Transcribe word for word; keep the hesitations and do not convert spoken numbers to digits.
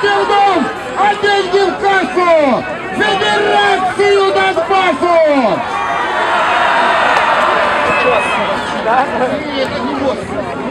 Пилдов, а деньги в кассу! Федерацию Донбассу! Да? Это не босс.